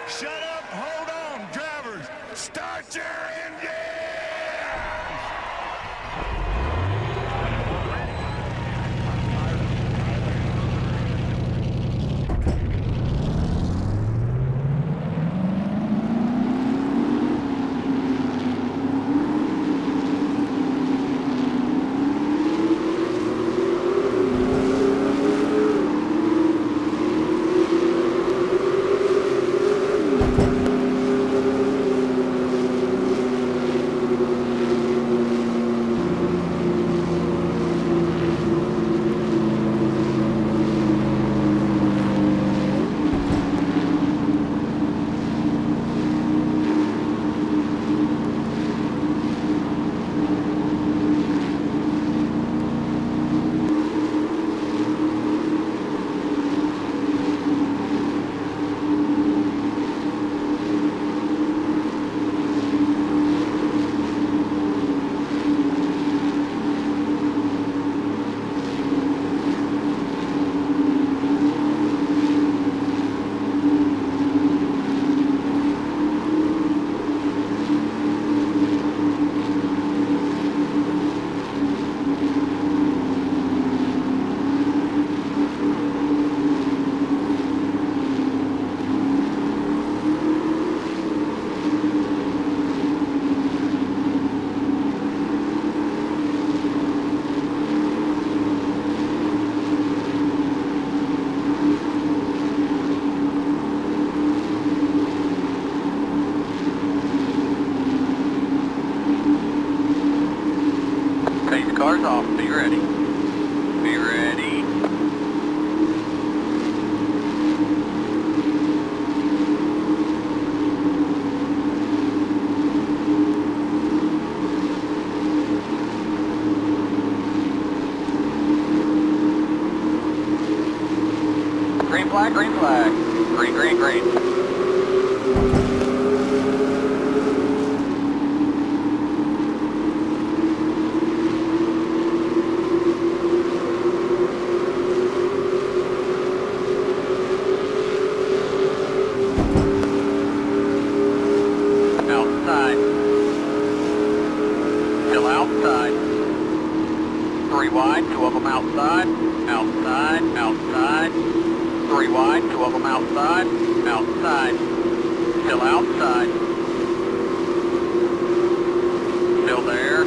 Shut up, hold on, drivers. Start your engines! Car's off. Be ready. Be ready. Green flag, green flag. Green, green, green. Three wide, two of them outside, outside, outside. Three wide, two of them outside, outside. Still outside. Still there.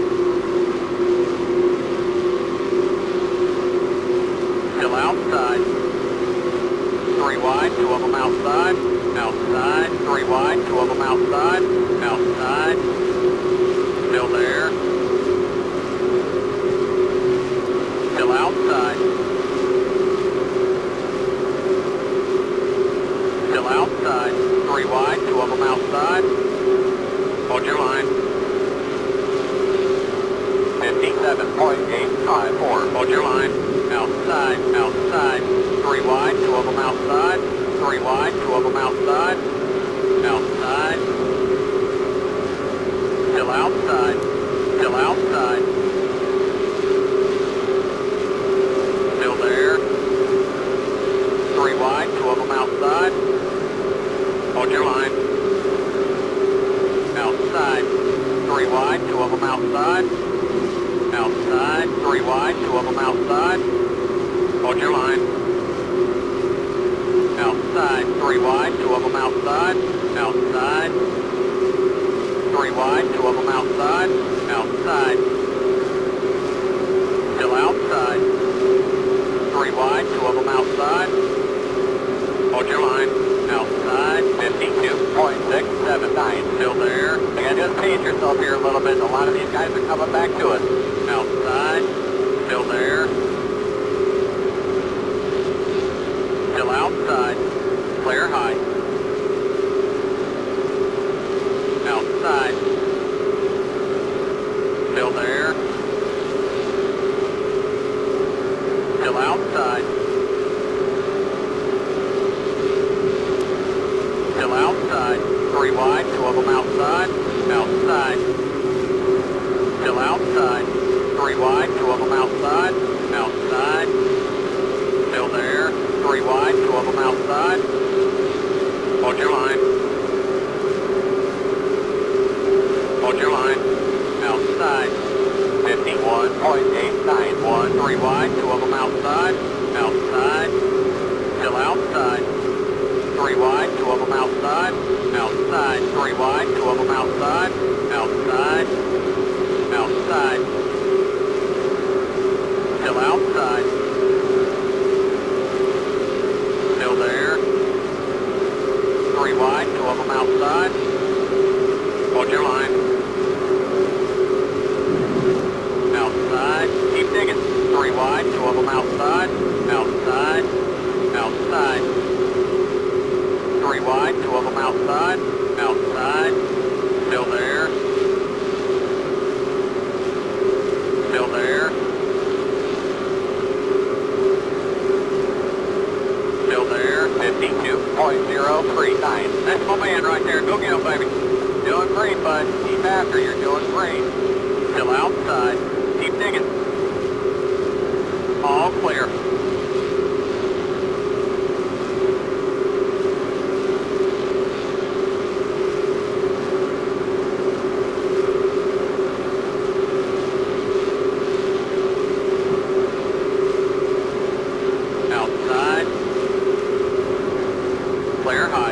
Still outside. Three wide, two of them outside, outside. Three wide, two of them outside, outside. Still there. Still outside. Still outside. Three wide, two of them outside. Hold your line. 57.854. Hold your line. Outside, outside. Three wide, two of them outside. Three wide, two of them outside. Outside. Still outside. Still outside. Still there. Three wide, two of them outside. Hold your line. Outside. Three wide, two of them outside. Outside. Three wide, two of them outside. Hold your line. Outside. Three wide, two of them outside. Outside. Three wide, two of them outside. Outside. Still outside. Three wide, two of them outside. Hold your line. Outside. 52.679. Still there. You gotta just pace yourself here a little bit. A lot of these guys are coming back to us. Outside. Still there. Still outside. Clear high. Outside. Still there. Still outside. Still outside. Three wide, two of them outside. Outside. Still outside. Three wide, two of them outside. Outside. Still there. Three wide, two of them outside. Hold your line. 3 wide, 2 of them outside, outside, 3 wide, 2 of them outside, outside, outside, still outside, still there, 3 wide, 2 of them outside, hold your line, outside, keep digging, 3 wide, 2 of them outside, outside, outside, 3 wide, 2 of them outside, outside, still there, still there, still there, 52.039, that's my man right there, go get him baby, doing great bud, keep after, you're doing great, still outside, keep digging, all clear. Outside, clear high.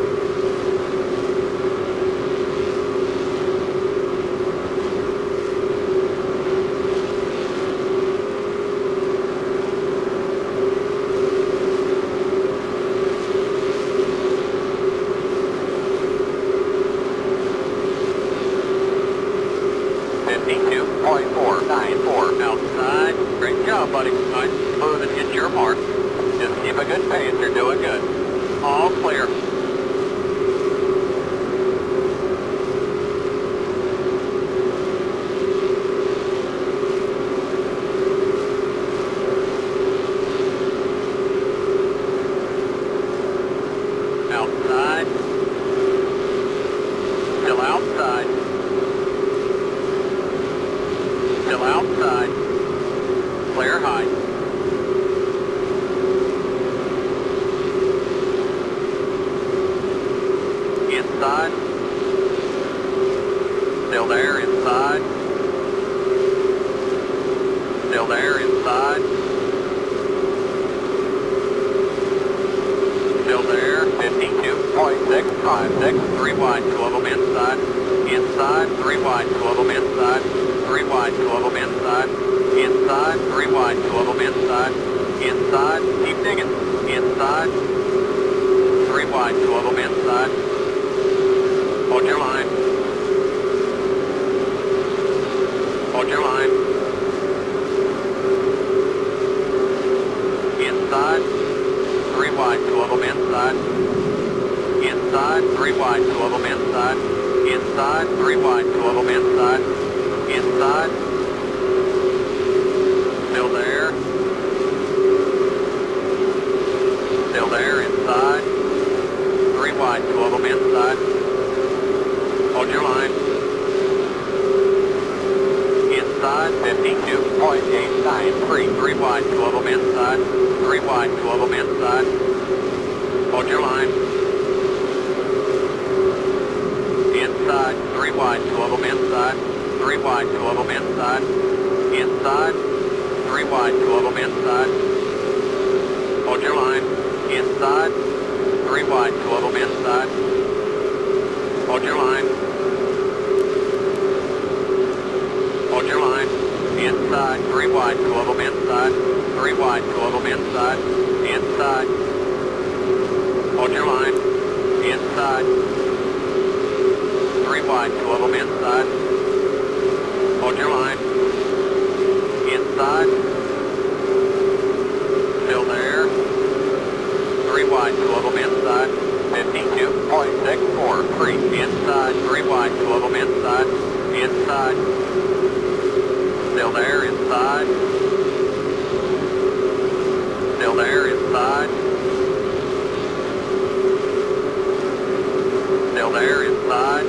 Outside. Great job, buddy. Nice, smooth, and hit your mark. Just keep a good pace. You're doing good. All clear. Outside. Still outside. Still outside. Clear high. Inside. Still there, inside. Still there, inside. Still there, 52.656, 3 wide, 2 of them inside. Inside, 3 wide, 2 of them inside. 3 wide, 2 of them inside. Inside, 3 wide, 2 of them inside. Inside, keep digging. Inside, 3 wide, 2 of them inside. Hold your line. Hold your line. Inside, 3 wide, 2 of them inside. Inside, 3 wide, 2 of them inside. Inside, 3 wide, 2 of them inside. Inside, still there. Still there, inside. 3 wide, 2 of them inside. Hold your line. Inside, 52.893, 3 wide, 2 of them inside. 3 wide, 2 of them inside. Hold your line. Inside, 3 wide, 2 of them inside. 3 wide, 2 of them inside. Inside, 3 wide, 2 of them inside. Hold your line. Inside, 3 wide, 2 of them inside. Hold your line. Hold your line. Inside, 3 wide, 2 of them inside. 3 wide, 2 of them inside. Inside. Hold your line. Inside. 3 wide, 2 of them inside. Hold your line. Inside. Still there. 3 wide, 2 of them inside. 52.643. Inside, 3 wide, 2 of them inside. Inside. Still there, inside. Still there, inside. Still there, inside.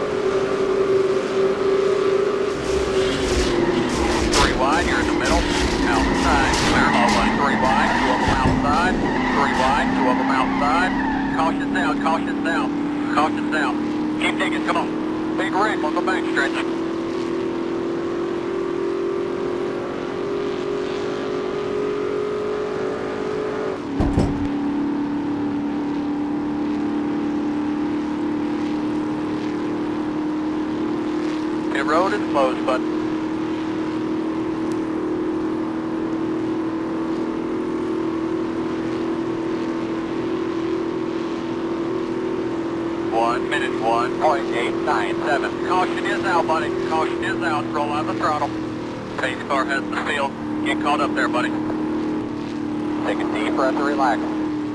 3 wide, you're in the middle. Outside, clear low line. 3 wide, 2 of them outside. 3 wide, 2 of them outside. Caution down, caution down. Caution down. Keep digging, come on. Big ramp on the back stretch. Pit road is closed, bud. One minute, 1.897. Caution is out, buddy. Caution is out. Roll out the throttle. Pace car has the field. Get caught up there, buddy. Take a deep breath and relax.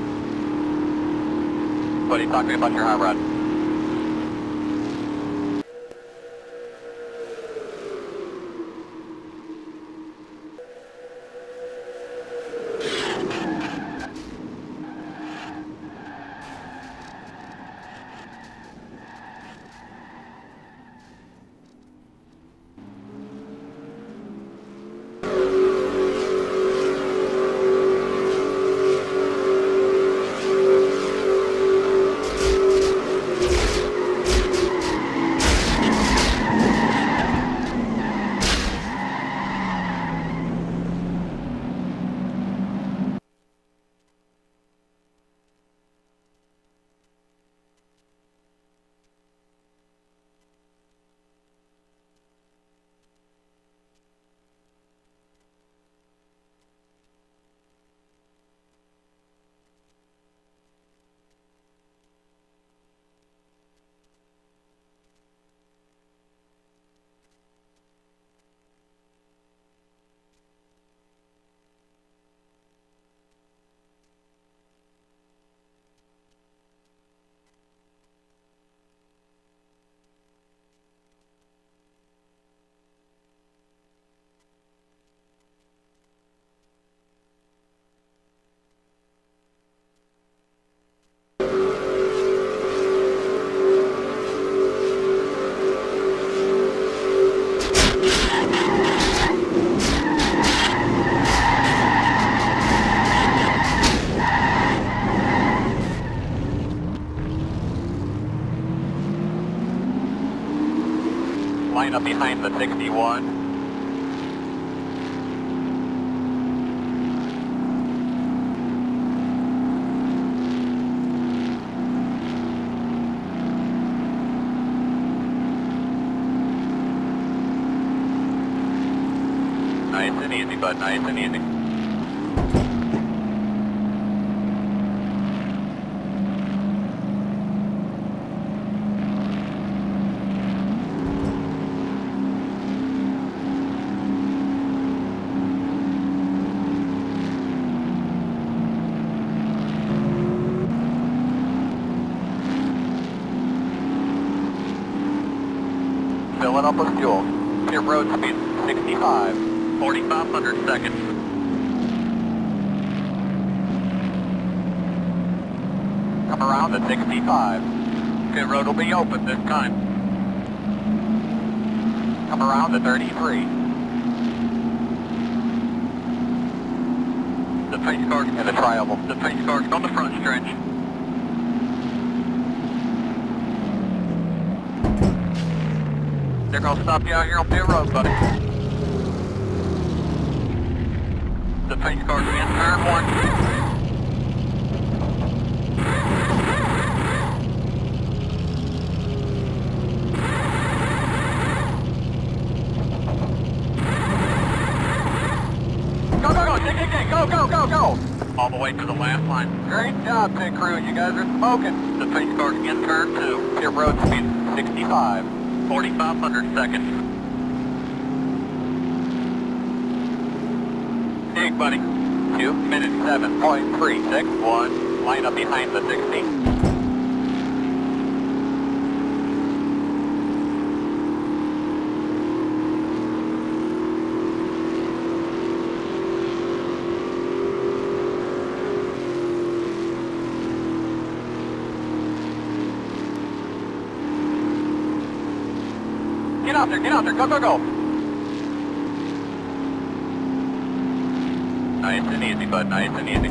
Buddy, talk to me about your high rod. Line up behind the 61. Nice and easy, bud. Nice and easy. Fill it up with fuel. Your road speed 65, 4,500 seconds. Come around at 65. Pit road will be open this time. Come around at 33. The pace car's in the triangle. The pace car's on the front stretch. They're gonna stop you out here on pit road, buddy. The pace car's in turn 1. Go, go, go, dig, go, go, go, go! All the way to the last line. Great job, pit crew, you guys are smoking. The pace car's in turn 2. Pit road speed 65. 4,500 seconds. Dig, buddy. 2 minutes 7.361. Line up behind the 60. Get out there, go, go, go! Nice and easy, bud, nice and easy.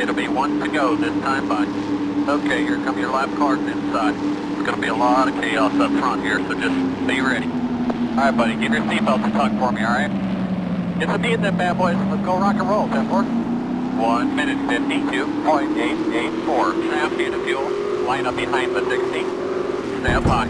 It'll be 1 to go this time, bud. Okay, here come your lap cars inside. It's going to be a lot of chaos up front here, so just be ready. Alright, buddy, give your seatbelts a tug for me, alright? Get some in them bad boys. Let's go rock and roll, 10-4. 1 minute 52.884. Shaft into fuel. Line up behind the 60. Stand by.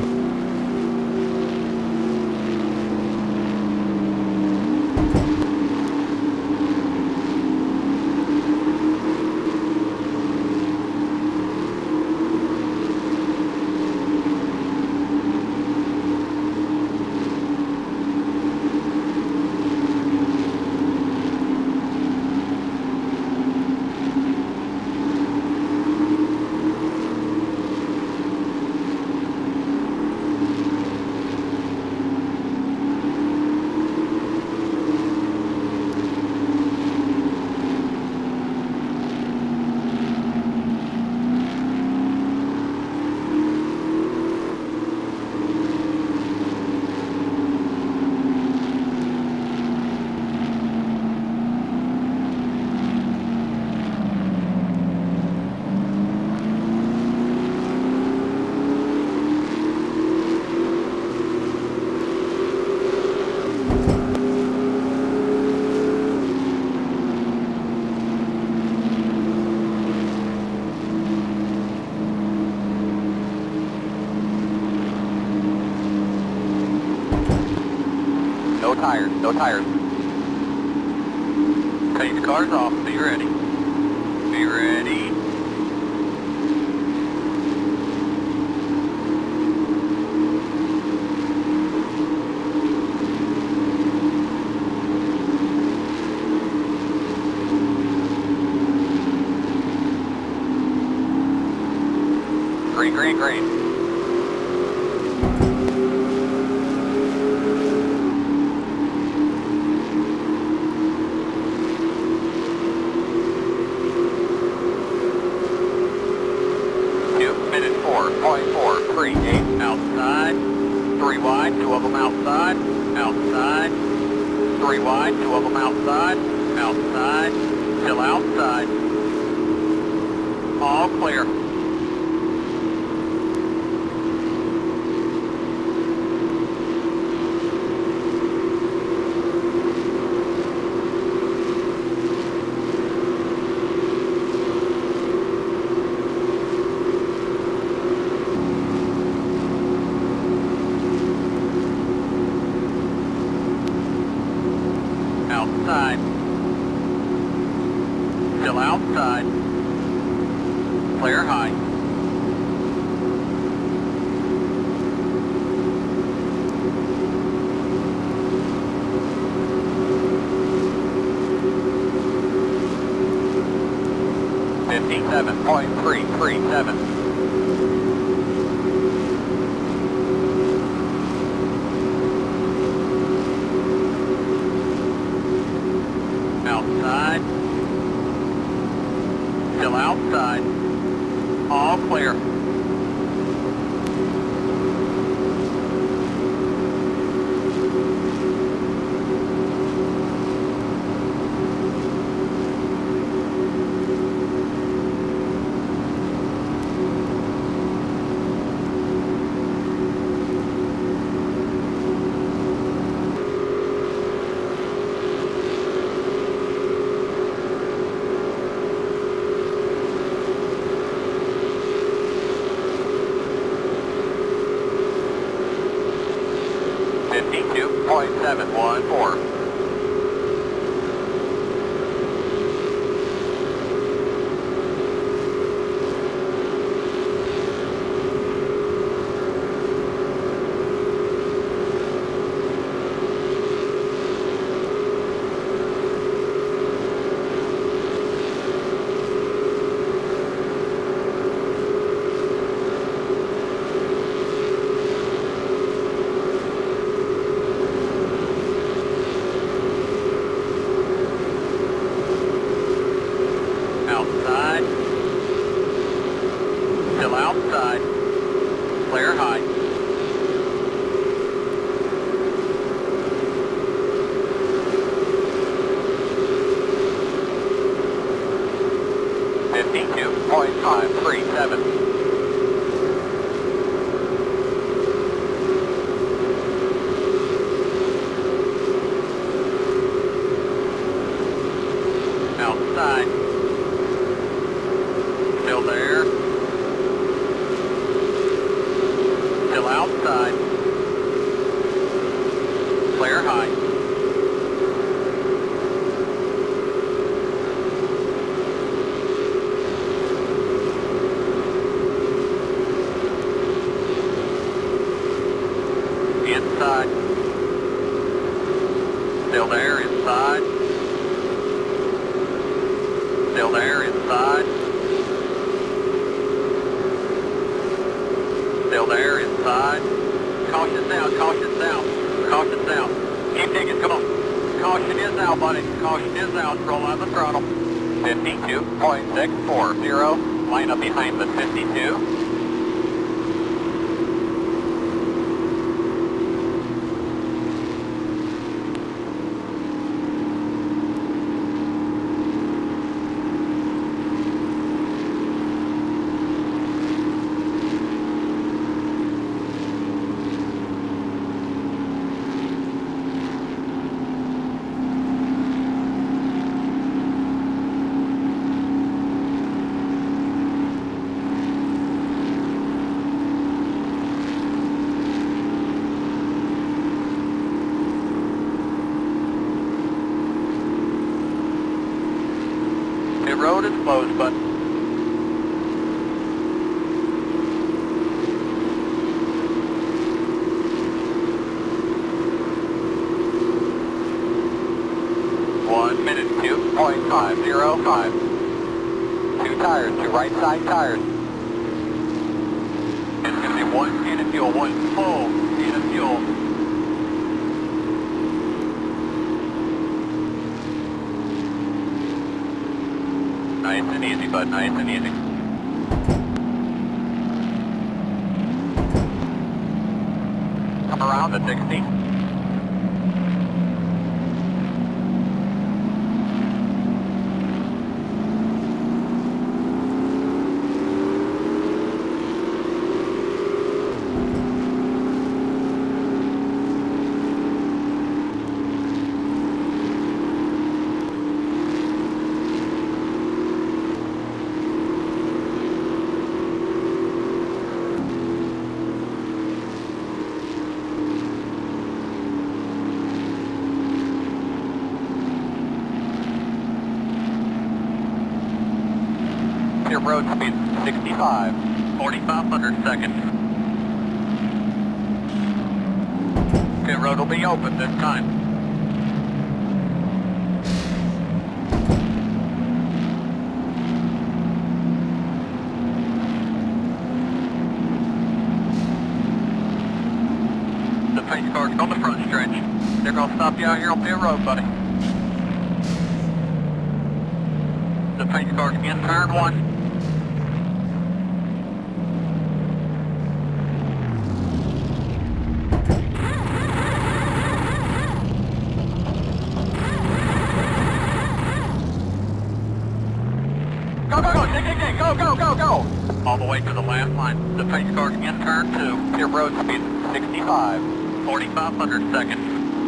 No tires. Change cars off. Be ready. Be ready. Green, green, green. Outside, 3 wide, 2 of them outside, outside, 3 wide, 2 of them outside, outside, still outside, all clear. Outside. Still outside. Clear high. .337. Outside. Still outside. All clear. 22.537. Outside. Still there. Still outside. Clear high. Inside. Still there, inside. Still there, inside. Still there, inside. Caution down, caution down, caution down. Keep digging, come on. Caution is out, buddy. Caution is out. Roll out the throttle. 52.640. Line up behind the 52. Road is closed, but one minute, 2.505. Two tires, two right side tires. It's going to be one can of fuel, one full can of fuel. Nice and easy, bud. Nice and easy. Come around the 60. Your road speed 65, 4,500 seconds. Pit road will be open this time. The pace car's on the front stretch. They're going to stop you out here on pit road, buddy. The pace car's in turn one. Go, go, go, dig, dig, dig, go, go, go, go! All the way to the last line. The pace car's in turn two. Your road speed 65, 4,500 seconds.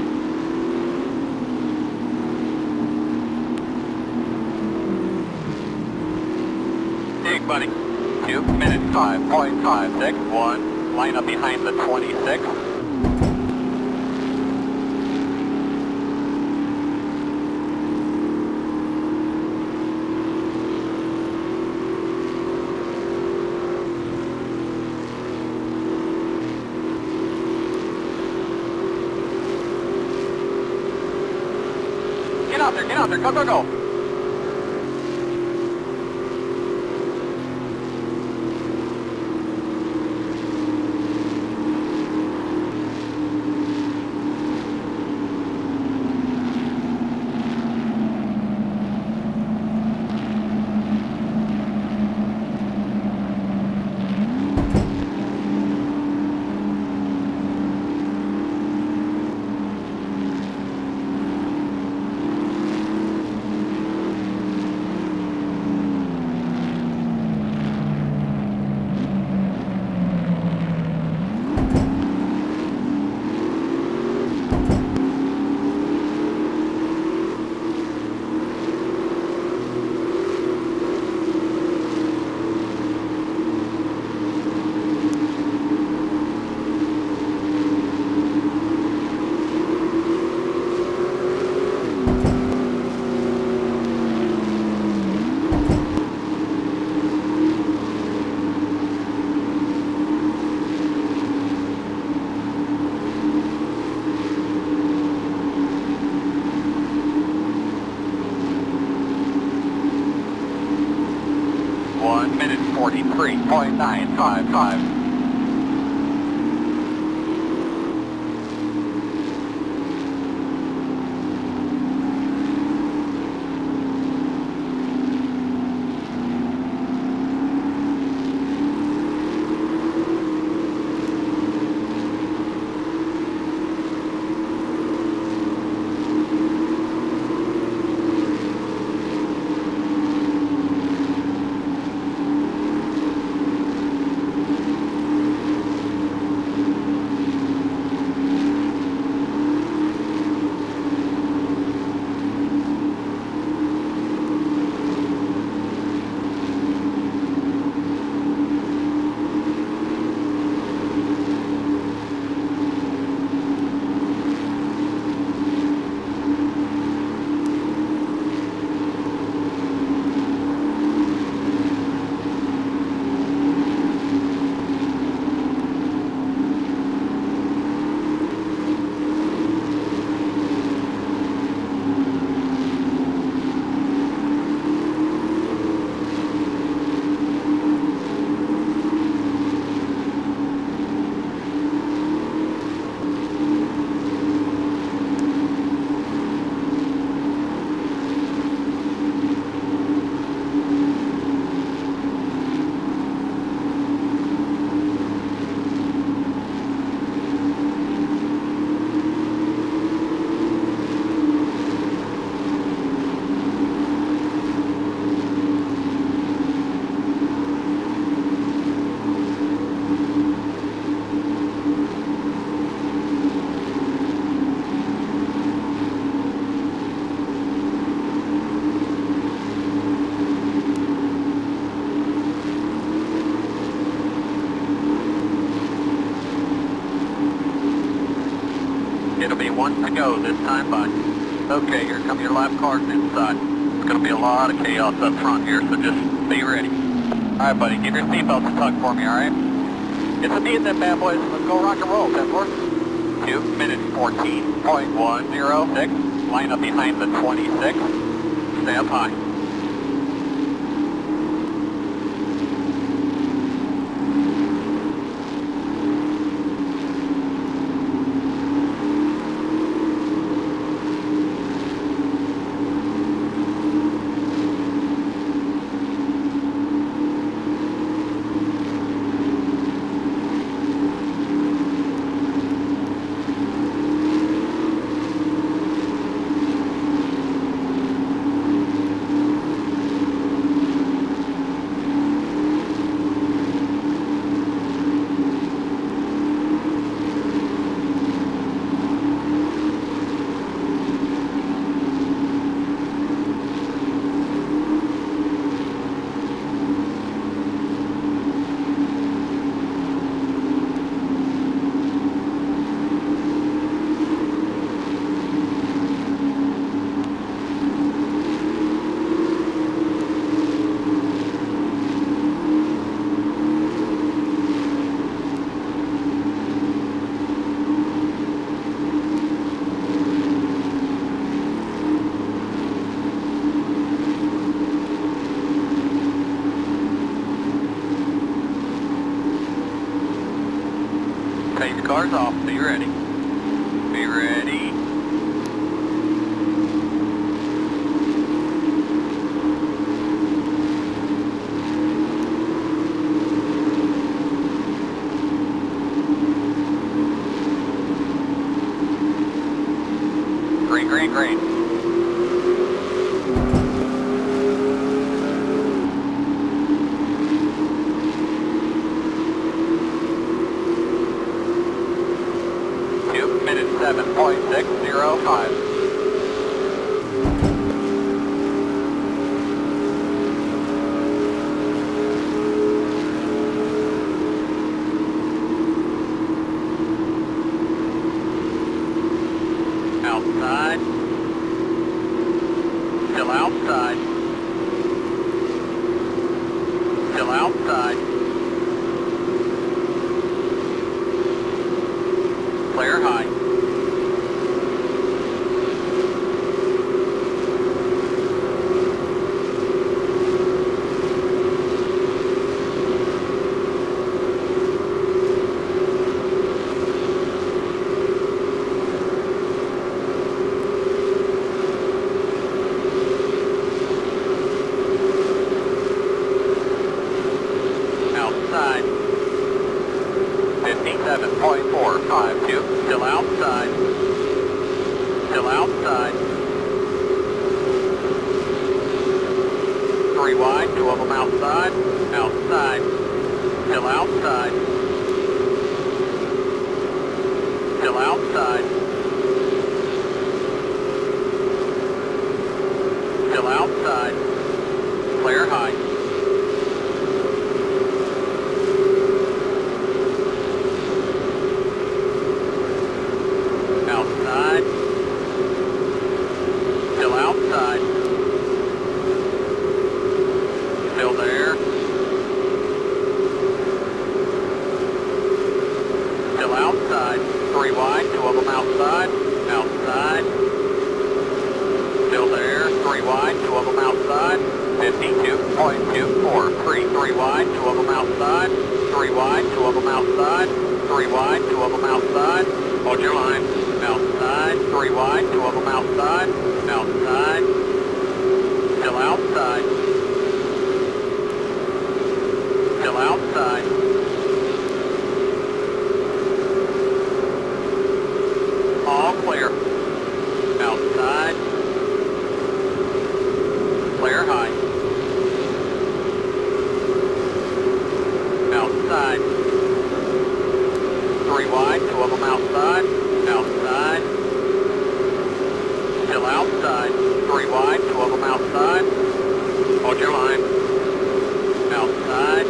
Dig, buddy. 2 minutes, 5.561. Line up behind the 26. Get out there, go, go, go! 43.955. It'll be one to go this time, bud. Okay, here come your lap cars inside. It's going to be a lot of chaos up front here, so just be ready. Alright, buddy, give your seatbelts a tug for me, alright? It's a me and them bad boys. Let's go rock and roll, 10-4. 2 minutes 14.106. Line up behind the 26. Stay up high. Take the cars off. Be ready. Be ready. Green, green, green. Minute 7.605. Outside. Still outside. Still outside. Clear high. 2.452. Still outside. Still outside. 3 wide, 2 of them outside. Outside. Still outside. Still outside. Still outside. Clear high. Outside. Still outside. Still there. Still outside. 3 wide, 2 of them outside. Outside. Still there. 3 wide, 2 of them outside. 52.243. 3 wide, 2 of them outside. 3 wide, 2 of them outside. 3 wide, 2 of them outside. Hold your line. Outside. 3 wide, 2 of them outside. Outside. Still outside. Still outside. All clear. Outside. Clear high. Outside. 3 wide, 2 of them outside. Outside. Still outside. 3 wide, 2 of them outside. Hold your line. Outside.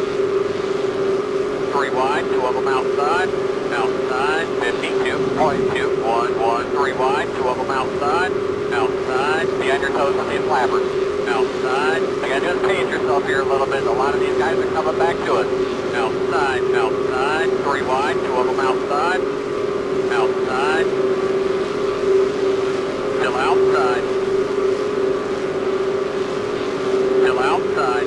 3 wide, 2 of them outside. Outside. 52.211. 3 wide, 2 of them outside. Outside. Be on your toes with these flappers. Outside. Again, just pace yourself here a little bit. A lot of these guys are coming back to us. Outside. Outside. 3 wide, 2 of them outside. Outside. Still outside. Still outside.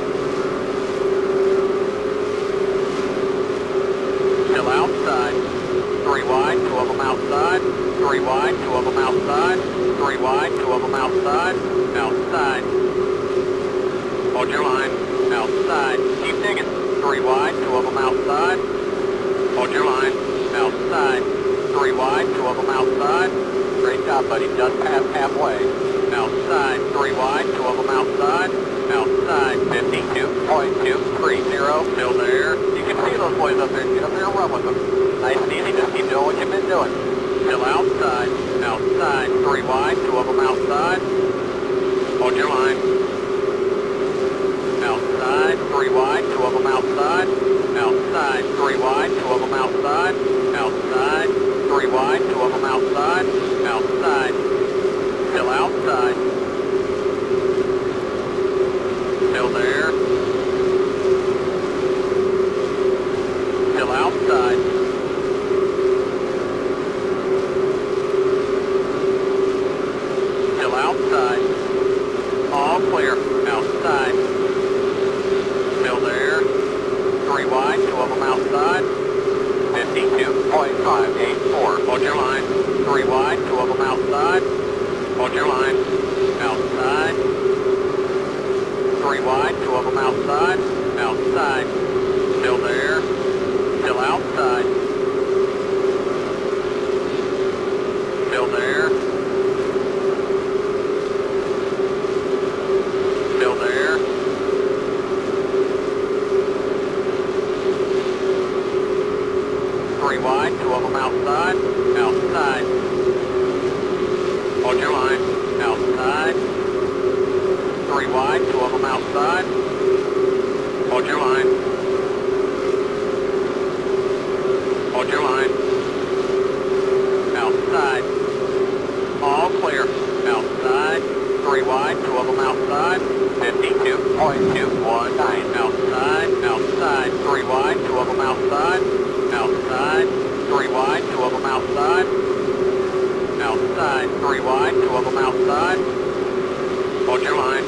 Still outside. 3 wide, 2 of them outside. 3 wide, 2 of them outside. 3 wide, 2 of them outside. Outside. Hold your line. Outside. Keep digging. 3 wide, 2 of them outside. Hold your line. Outside. 3 wide, 2 of them outside. Great job, buddy. Just past halfway. Outside. 3 wide, 2 of them outside. Outside. 52.230. Still there. You can see those boys up there. Get up there and run with them. Nice and easy. Just keep doing what you've been doing. Still outside. Outside. 3 wide, 2 of them outside. Hold your line. Outside. 3 wide, 2 of them outside. Outside. 3 wide, 2 of them outside. Outside. 3 wide, 2 of them outside. Outside. Still outside. Still there. Still outside. Still outside. All clear. Outside. Still there. 3 wide, 2 of them outside. 52.584. Hold your line. 3 wide, 2 of them outside. Hold your line. Outside. 3 wide, 2 of them outside. Outside. Still there. Still outside. Still there. Still there. Wide, 2 of them outside. Outside. Hold your line. Outside. 3 wide, 2 of them outside. Hold your line. Hold your line. Outside. All clear. Outside. 3 wide, 2 of them outside. 52.219. Outside. Outside. 3 wide, 2 of them outside. Outside. 3 wide, 2 of them outside. Outside. 3 wide, 2 of them outside. Hold your line.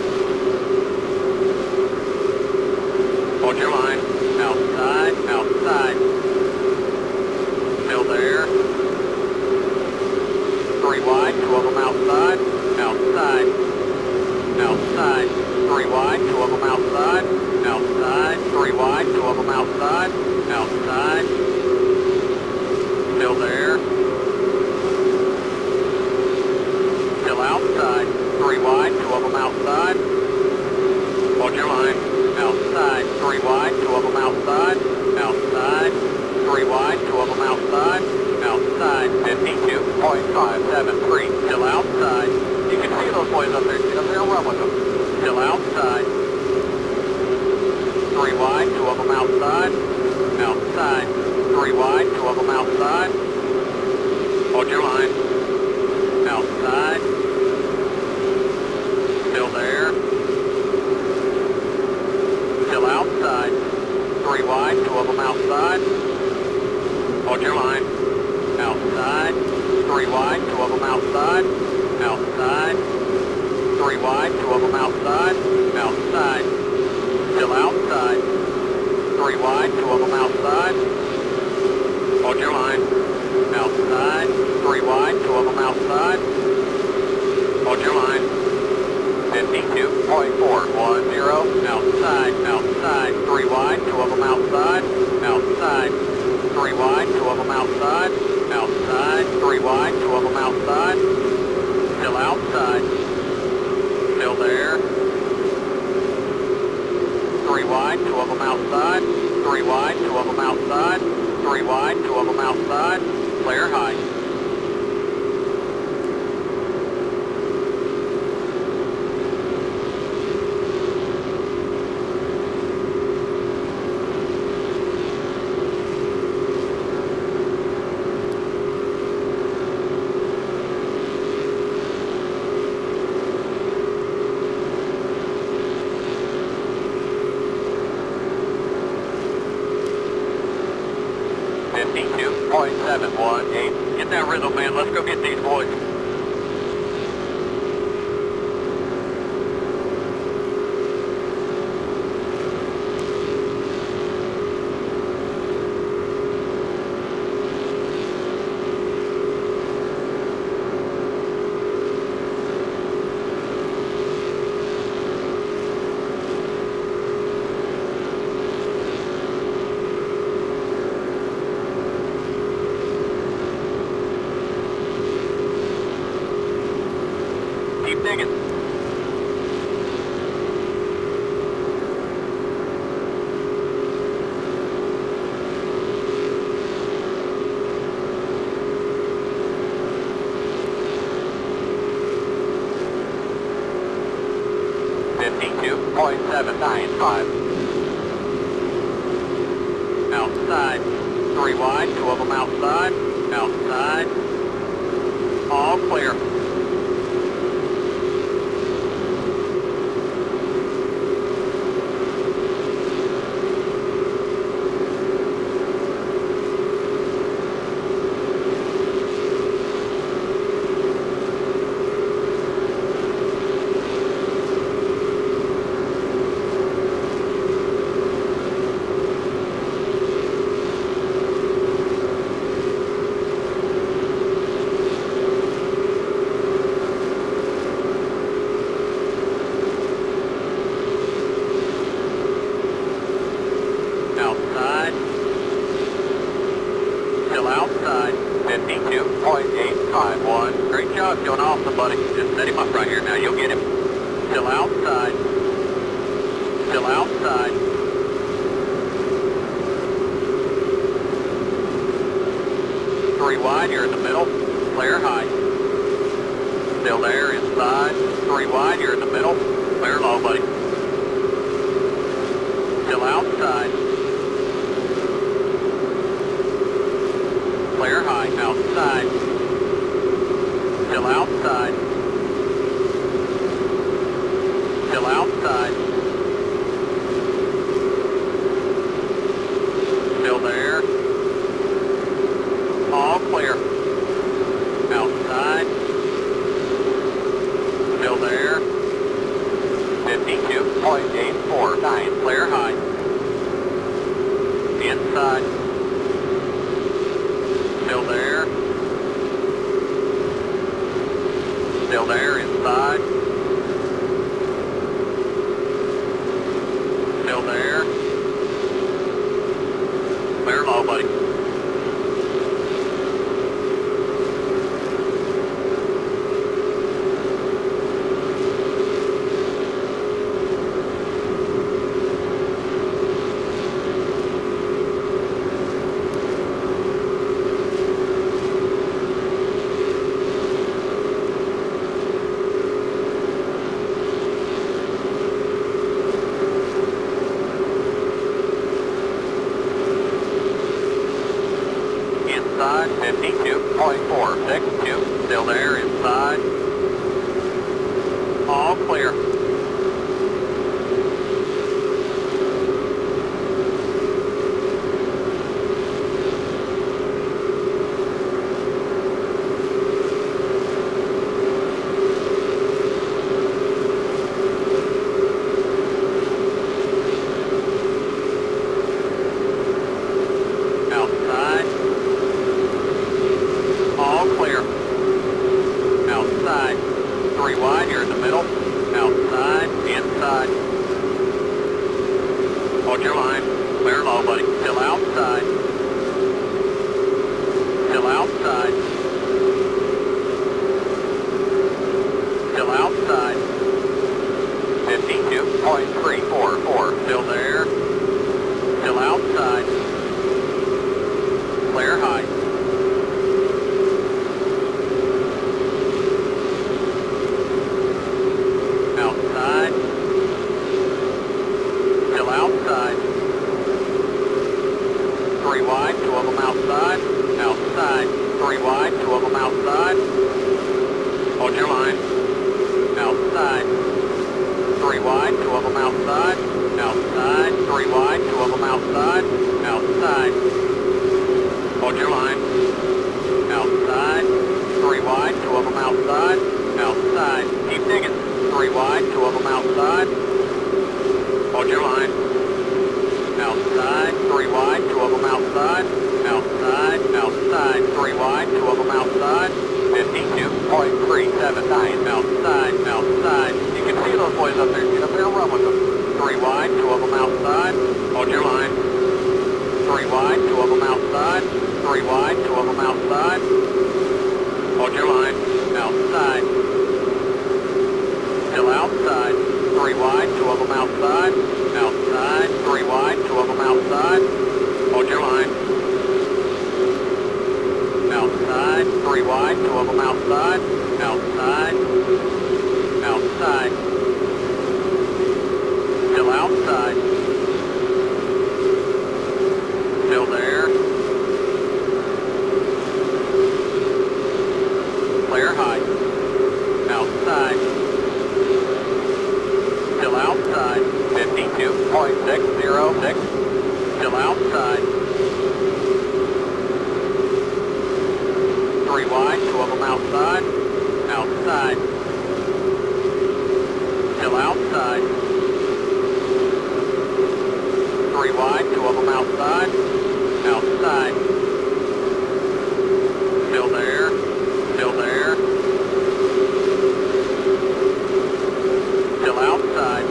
Hold your line. Outside. Outside. Still there. 3 wide, 2 of them outside. Outside. Outside. 3 wide, 2 of them outside. Outside. 3 wide, 2 of them outside. Outside. Still them outside. Hold your line. Outside, 3 wide, 2 of them outside. Outside, 3 wide, 2 of them outside. Outside, 52.573. Still outside. You can see those boys up there. Get up there and run with them. Still outside. 3 wide, 2 of them outside. Outside, 3 wide, 2 of them outside. Hold your line. Outside. Still there. Still outside. 3 wide, 2 of them outside. Hold your line. Outside. 3 wide, 2 of them outside. Outside. 3 wide, 2 of them outside. Outside. Still outside. 3 wide, 2 of them outside. Hold your line. Outside. 3 wide, 2 of them outside. Hold your line. 52.410. Outside. Outside. 3 wide, 2 of them outside. Outside. 3 wide, 2 of them outside. Outside. 3 wide, 2 of them outside. Still outside. Still there. 3 wide, 2 of them outside. 3 wide, 2 of them outside. 3 wide, 2 of them outside. Clear height. Get that rhythm, man. Let's go get these boys. Keep digging. .795. Outside. 3 wide, 2 of them outside. Outside. All clear. Outside. Still outside. 52.851. Great job, doing awesome, buddy. Just set him up right here. Now you'll get him. Still outside. Still outside. Three wide, you're in the middle. Clear height. Still there, inside. 3 wide, you're in the middle. Clear low, buddy. Still outside. Clear high, outside. Still outside. Still outside. Still there. All clear. Outside. Still there. 52.849. Clear high. Inside. Still there. Still there, inside. Still there. Clear low, buddy. 52.344. Still there. Still outside. Clear high. Outside. Still outside. 3 wide, 2 of them outside. Outside. 3 wide, 2 of them outside. Hold your line. Outside. 3 wide, 2 of them outside. Outside. 3 wide, 2 of them outside. Outside. Hold your line. Outside. 3 wide, 2 of them outside. Outside. Keep digging. 3 wide, 2 of them outside. Hold your line. Outside. 3 wide, 2 of them outside. Outside. Outside. 3 wide, 2 of them outside. 52.379. Outside. Outside. You can see those boys up there. Get up there and run with them. 3 wide, 2 of them outside. Hold your line. 3 wide, 2 of them outside. 3 wide, 2 of them outside. Hold your line. Outside. Still outside. 3 wide, 2 of them outside. Outside. 3 wide, 2 of them outside. Hold your line. Outside. 3 wide, 2 of them outside. Outside. Outside. Still outside. Still there. Clear high. Outside. Still outside. 52.606. Still outside. 3 wide, 2 of them outside. Outside. Still outside. 3 wide, 2 of them outside. Outside. Still there. Still there. Still outside.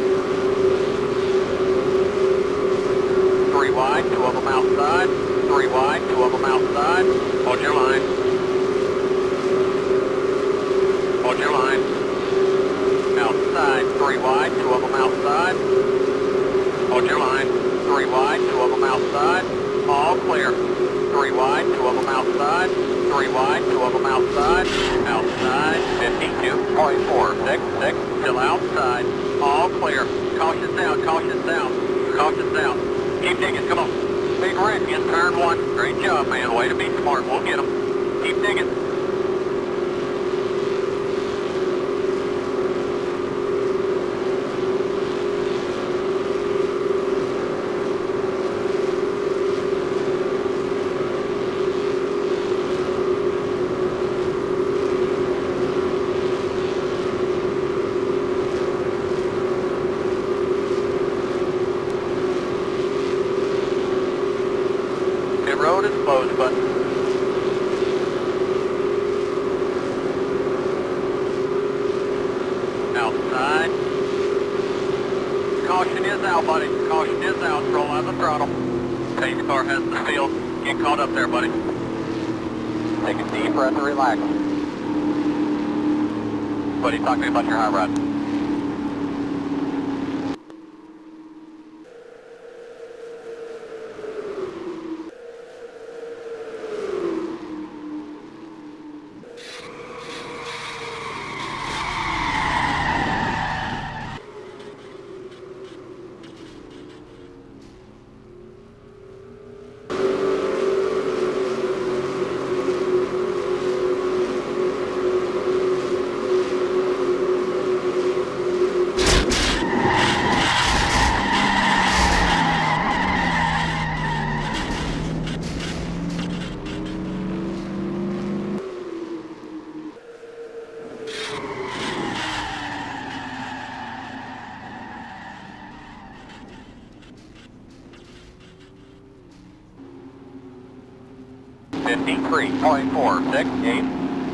3 wide, 2 of them outside. 3 wide, 2 of them outside. Hold your line. Hold your line. Outside. 3 wide, 2 of them outside. Hold your line. 3 wide, 2 of them outside. All clear. 3 wide, 2 of them outside. 3 wide, 2 of them outside. Outside. 52.466. Still outside. All clear. Caution down. Caution down. Caution down. Keep digging. Come on. Big red in turn 1. Great job, man. Way to be smart. We'll get them. Keep digging. Road is closed, button. Outside. Caution is out, buddy. Caution is out. Roll out the throttle. Pace car has the field. Get caught up there, buddy. Take a deep breath and relax. Buddy, talk to me about your high rod. .468.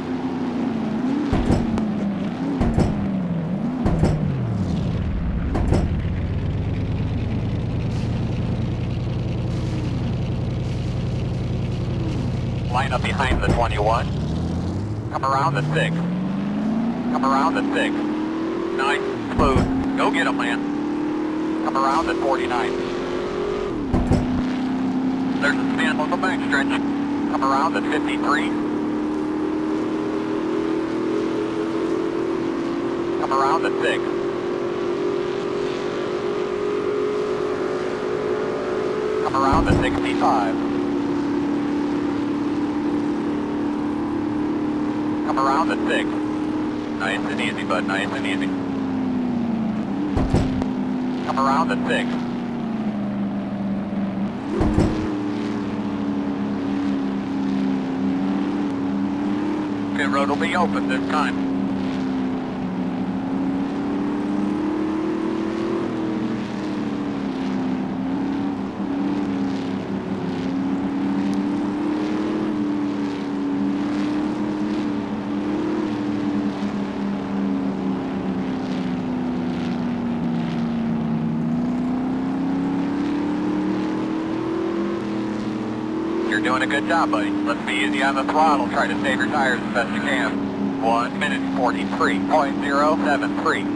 Line up behind the 21. Come around the 6. Come around the 6. Nice, smooth. Go get him, man. Come around at 49. There's a span on the back stretch. Come around at 53. Come around at 6. Come around at 65. Come around at 6. Nice and easy, bud. Nice and easy. Come around at 6. Pit road will be open this time. You're doing a good job, buddy. Let's be easy on the throttle. Try to save your tires as best you can. 1 minute 43.073.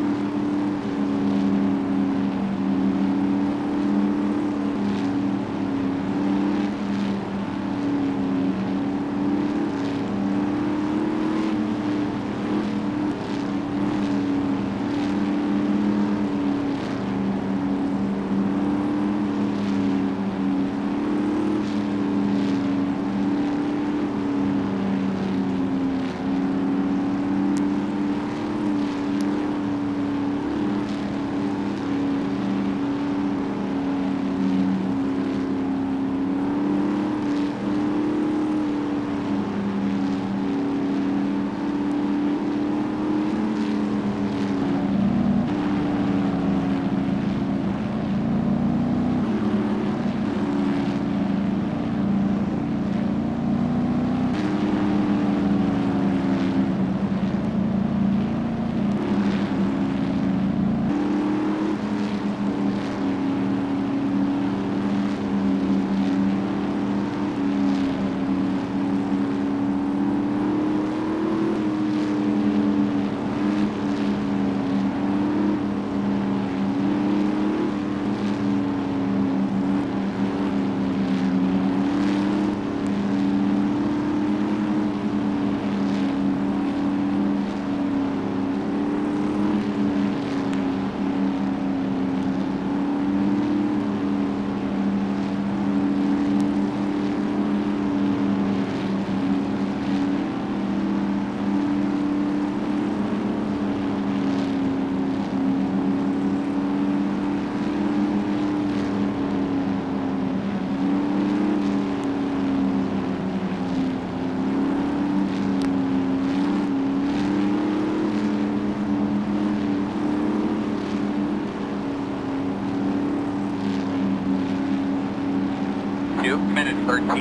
Minute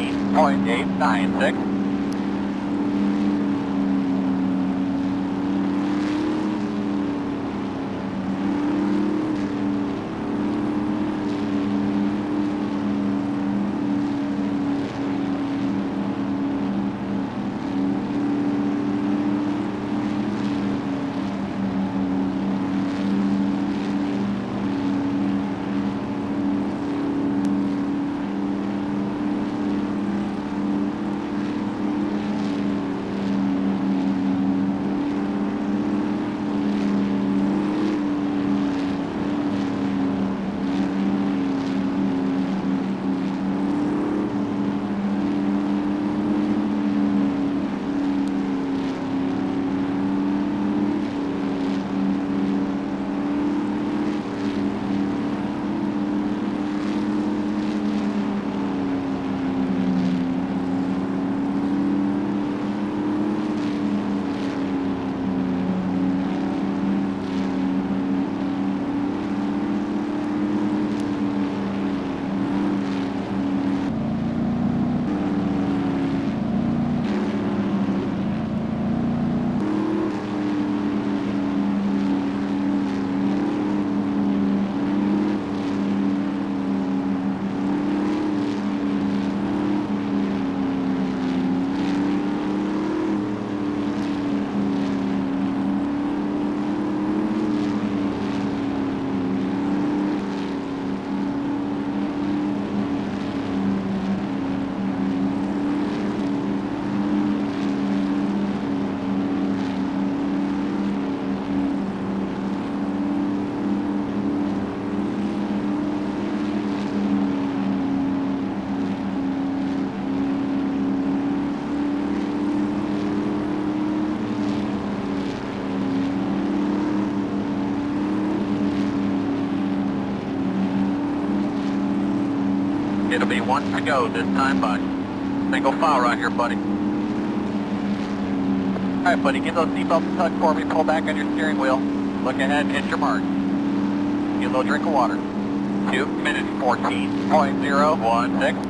13.896. It'll be one to go this time, bud. Single file right here, buddy. Alright, buddy, give those seatbelts a tug for me. Pull back on your steering wheel. Look ahead and hit your mark. Get a little drink of water. 2 minutes 14.016.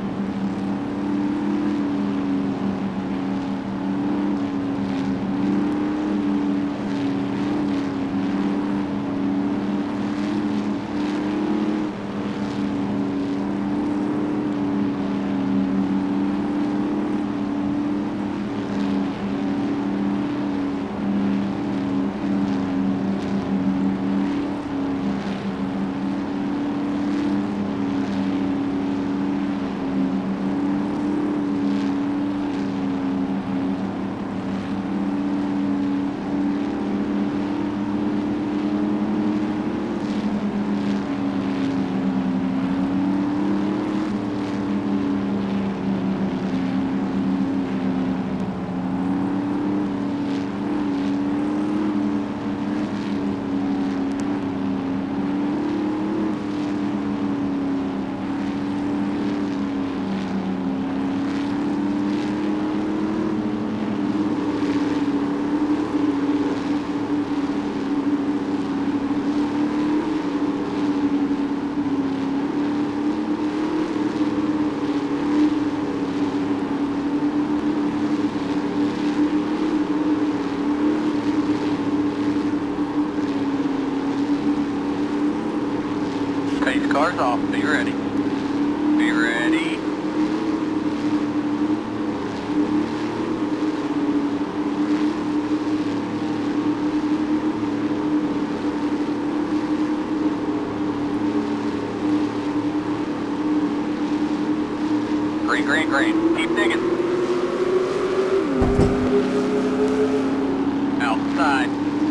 Car's off. Be ready. Be ready. Green, green, green. Keep digging. Outside.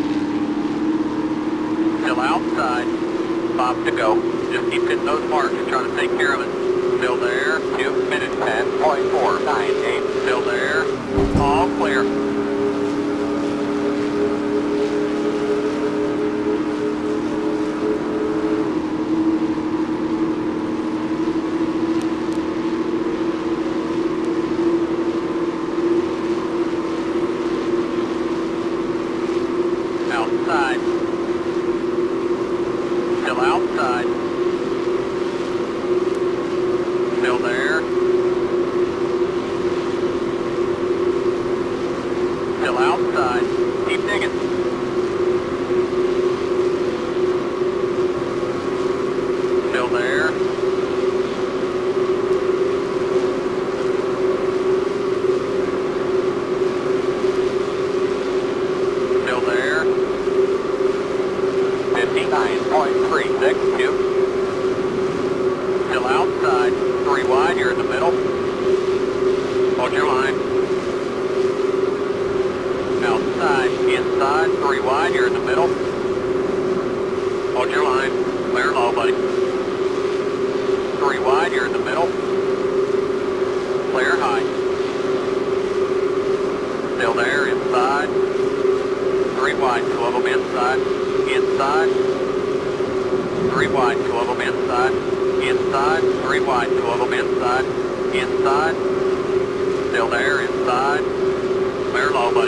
Still outside. Bob to go. Just keep hitting those marks, trying to take care of it. Still there, 2 minutes 10.498. Still there, all clear. Outside. Still outside. Still there. Still outside. Keep digging. Still there. Still there. 59.362. Still outside. 3 wide, you're in the middle. Hold your line. Outside, inside, 3 wide, you're in the middle. Hold your line. Clear low, buddy. 3 wide, you're in the middle. Clear high. Still there, inside. 3 wide, 2 of them inside. Inside. 3 wide, 2 of them inside. Inside, 3 wide, 2 of them inside. Inside. Still there, inside. Clear low, buddy.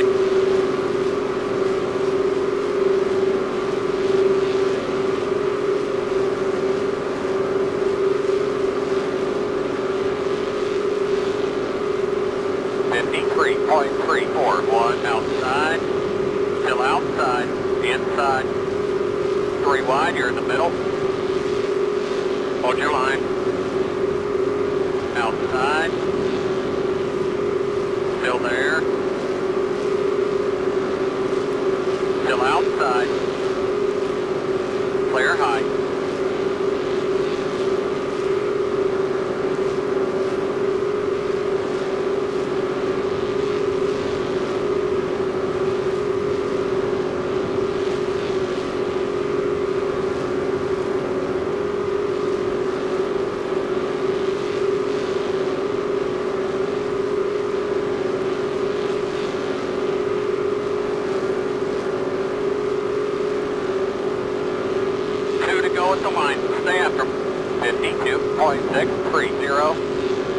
.341 outside. Still outside. Inside. 3 wide, you're in the middle. Hold your line. Outside. Still there. Still outside. Clear high. At the line. Stay after him. 52.630.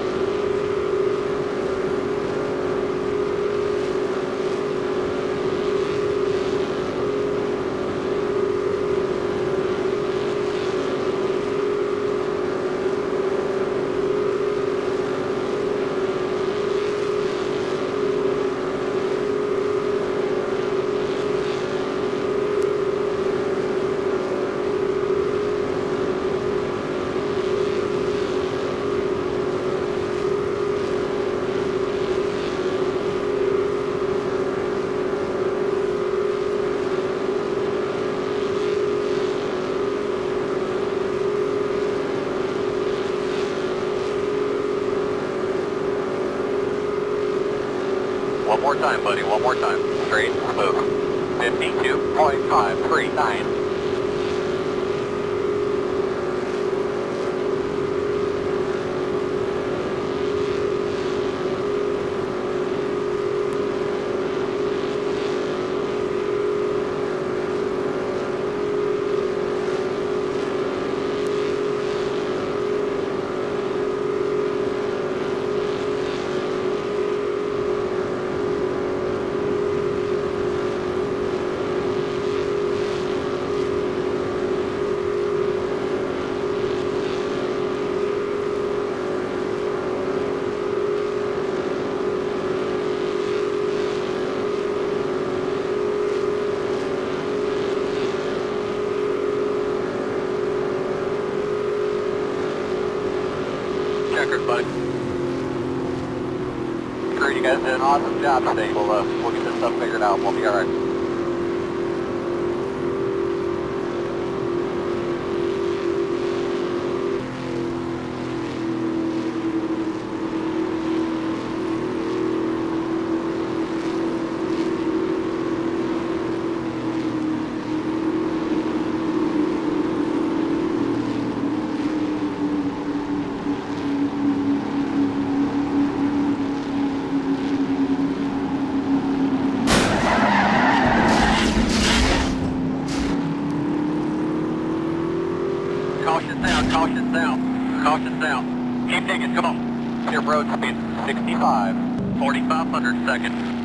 One more time, buddy, one more time. Straight, smooth. 52.539. Checkers, buddy. Sure, you guys did an awesome job today. We'll get this stuff figured out. We'll be alright. Caution south. Caution south. Keep digging, come on. Your road speed 65. 4,500 seconds.